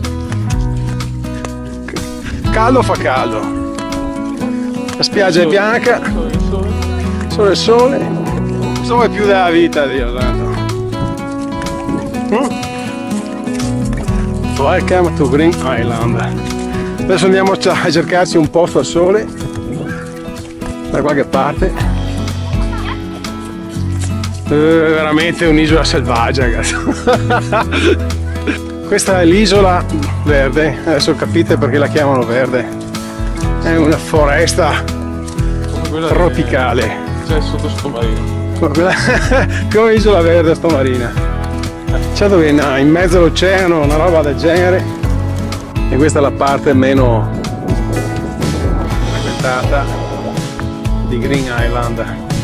Caldo fa caldo, la spiaggia è bianca, sole è più della vita, Dio santo. Welcome to Green Island. Adesso andiamo a cercarci un posto al sole da qualche parte. Veramente un'isola selvaggia, cazzo. Questa è l'isola verde, adesso capite perché la chiamano verde. È una foresta tropicale. C'è sotto sottomarino. Come isola verde sottomarina. Certo che in mezzo all'oceano, una roba del genere. E questa è la parte meno ventata di Green Island.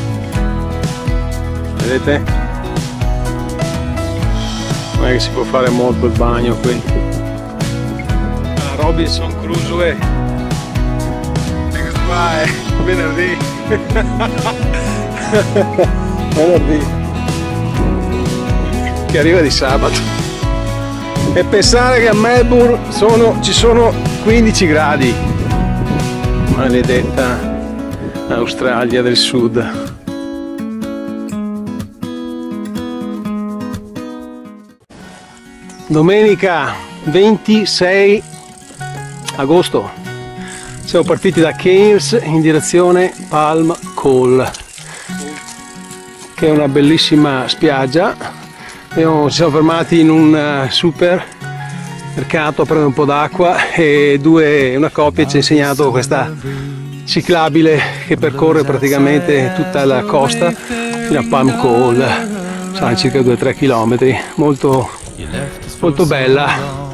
Vedete? Non è che si può fare molto il bagno qui. La Robinson Crusoe. E questo qua è venerdì. Venerdì. Che arriva di sabato. E pensare che a Melbourne ci sono 15 gradi. Maledetta Australia del Sud. Domenica 26 agosto siamo partiti da Cairns in direzione Palm Cove, che è una bellissima spiaggia. Ci siamo fermati in un supermercato a prendere un po' d'acqua e una coppia ci ha insegnato questa ciclabile che percorre praticamente tutta la costa fino a Palm Cove. Saranno circa 2-3 km, molto bella.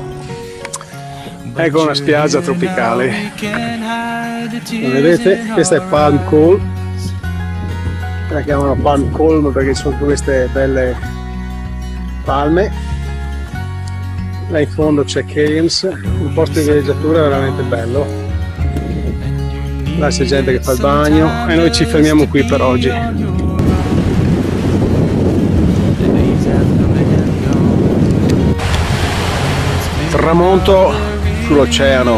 Ecco una spiaggia tropicale. Vedete? Questa è Palm Cove. La chiamano Palm Cove perché sono queste belle palme. Là in fondo c'è Cairns, un posto di villeggiatura veramente bello. Là c'è gente che fa il bagno e noi ci fermiamo qui per oggi. Tramonto sull'oceano.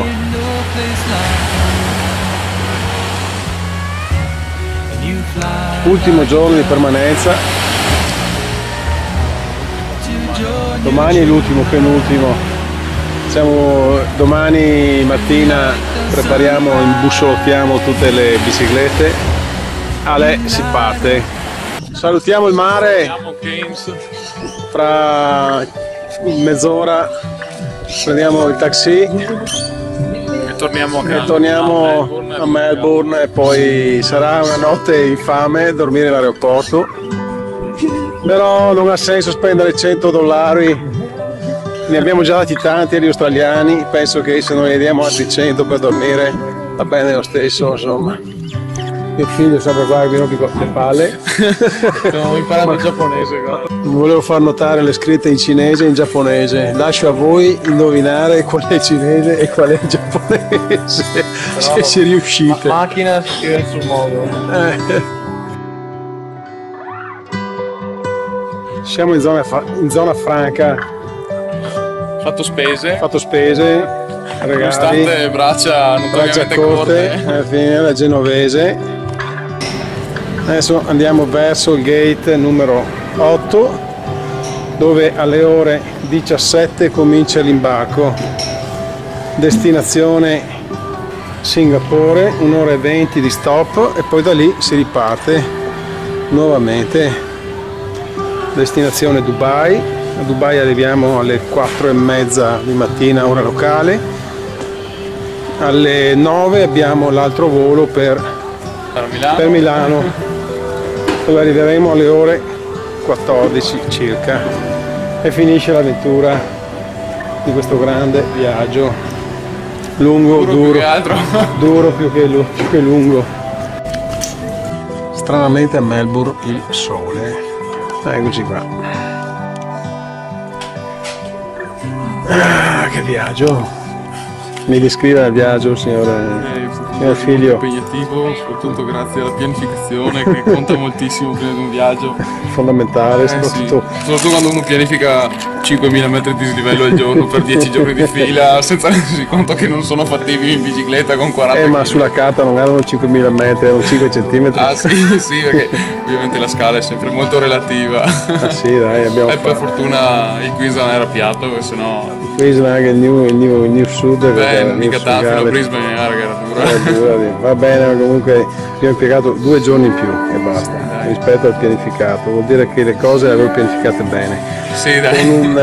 Ultimo giorno di permanenza. Domani è l'ultimo, penultimo. Domani mattina imbussolottiamo tutte le biciclette. Ale si parte. Salutiamo il mare. Fra mezz'ora prendiamo il taxi e torniamo a Melbourne e poi sarà una notte infame dormire all'aeroporto, però non ha senso spendere $100, ne abbiamo già dati tanti agli australiani, penso che se non ne diamo altri 100 per dormire va bene lo stesso, insomma. Mio figlio sempre qua che mi rompe le palle. Stiamo imparando il giapponese qua. Volevo far notare le scritte in cinese e in giapponese. Lascio a voi indovinare qual è il cinese e qual è il giapponese. Se ci riuscite. Macchina scrive sul modo. Siamo in zona franca. Fatto spese. Regali. Nonostante braccia notoriamente corte. Alla fine la genovese. Adesso andiamo verso il gate numero 8, dove alle ore 17 comincia l'imbarco. Destinazione Singapore, 1 ora e 20 di stop e poi da lì si riparte nuovamente. Destinazione Dubai. A Dubai arriviamo alle 4:30 di mattina ora locale. Alle 9 abbiamo l'altro volo per Milano, dove arriveremo alle ore 14 circa e finisce l'avventura di questo grande viaggio lungo, duro più che lungo. Stranamente a Melbourne il sole. Eccoci qua. Che viaggio! Mi descrive il viaggio, signor figlio? Impegnativo, soprattutto grazie alla pianificazione che conta moltissimo prima di un viaggio. Fondamentale, soprattutto. Sì. Soprattutto quando uno pianifica 5.000 metri di dislivello al giorno per 10 giorni di fila, senza rendersi conto che non sono fattibili in bicicletta con 40 ma sulla carta non erano 5.000 metri, erano 5 centimetri. Ah sì, perché ovviamente la scala è sempre molto relativa. Ah sì, dai, abbiamo fatto. Per fortuna il Queensland era piatto, sennò... Queensland anche il New Sud. Mica tanto, la Brisbane era dura. Va bene, ma comunque abbiamo impiegato 2 giorni in più e basta, rispetto al pianificato. Vuol dire che le cose le avevo pianificate bene. Sì, dai. Con un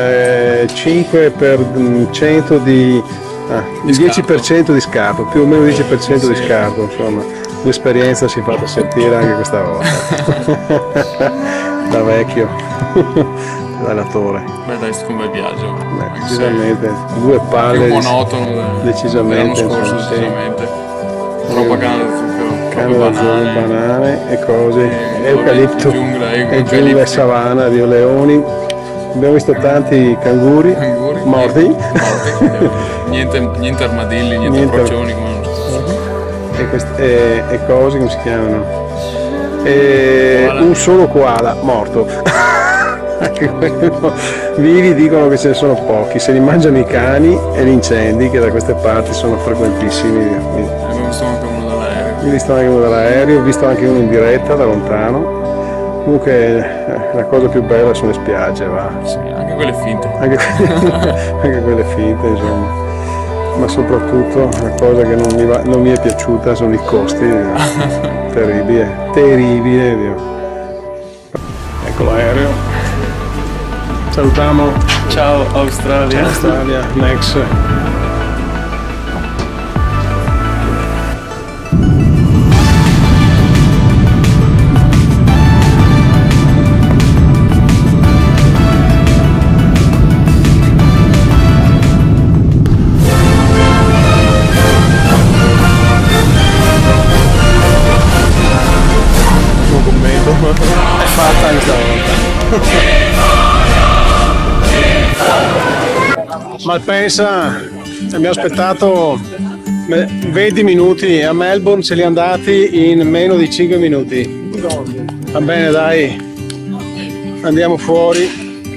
5% di 10% di scarto, più o meno 10% di scarto, insomma. L'esperienza si è fatta sentire anche questa volta. Da vecchio. Allenatore. Beh dai, è stato un bel viaggio. Decisamente, 2 palle. Più monotono decisamente. L'anno scorso decisamente. troppa canna da zucchero, canna da zucchero, banane e cose, eucalipto, giungla, e giungla e savana di leoni. Abbiamo visto tanti canguri morti. niente armadilli, niente crocioni come e cose, come si chiamano? Un solo koala morto. Anche quello. Vivi dicono che ce ne sono pochi, se li mangiano i cani e gli incendi che da queste parti sono frequentissimi. Abbiamo visto anche uno dall'aereo. Ho visto anche uno dall'aereo, ho visto anche uno in diretta da lontano. Comunque la cosa più bella sono le spiagge, va. Sì, anche quelle finte. Anche quelle finte, insomma. Ma soprattutto la cosa che non mi è piaciuta sono i costi. Terribile, Dio. Ecco l'aereo. Salutiamo. Ciao Australia. Ciao Australia, next. È fatta questa volta. Malpensa, abbiamo aspettato 20 minuti, a Melbourne ce li hanno dati in meno di 5 minuti. Va bene, dai, andiamo fuori.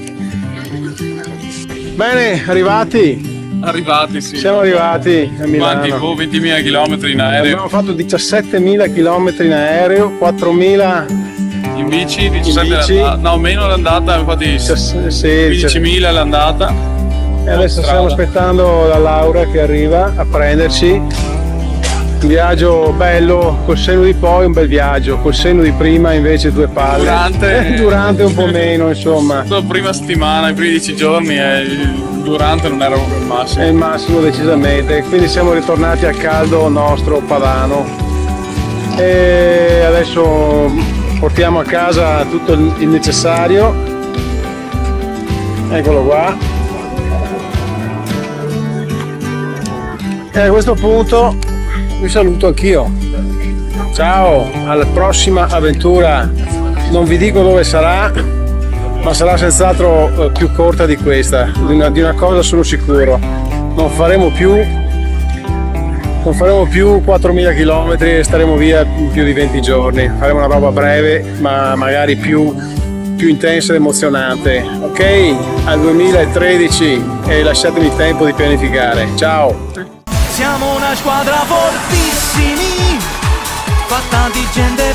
Bene, arrivati, sì. Siamo arrivati a Milano. Quanti? 20.000 km in aereo. Abbiamo fatto 17.000 km in aereo, 4.000 in bici, 17 no, meno l'andata, infatti 15.000 l'andata. E adesso stiamo aspettando la Laura che arriva a prenderci. Un viaggio bello, col senno di poi un bel viaggio, col senno di prima invece due palle. Durante un po' meno, insomma. La prima settimana, i primi 10 giorni, durante non era il massimo. È il massimo decisamente, quindi siamo ritornati al caldo nostro padano. E adesso portiamo a casa tutto il necessario. Eccolo qua. E a questo punto vi saluto anch'io. Ciao, alla prossima avventura. Non vi dico dove sarà, ma sarà senz'altro più corta di questa. Di una cosa sono sicuro: non faremo più 4.000 km e staremo via più di 20 giorni. Faremo una roba breve, ma magari più intensa ed emozionante. Ok? Al 2013 e lasciatemi tempo di pianificare. Ciao! Siamo una squadra fortissimi, fatta di gente